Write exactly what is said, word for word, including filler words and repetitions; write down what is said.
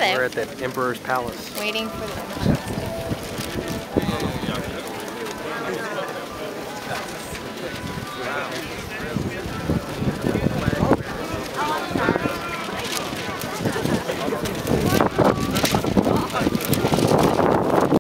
it. We're at the Emperor's Palace. Waiting for the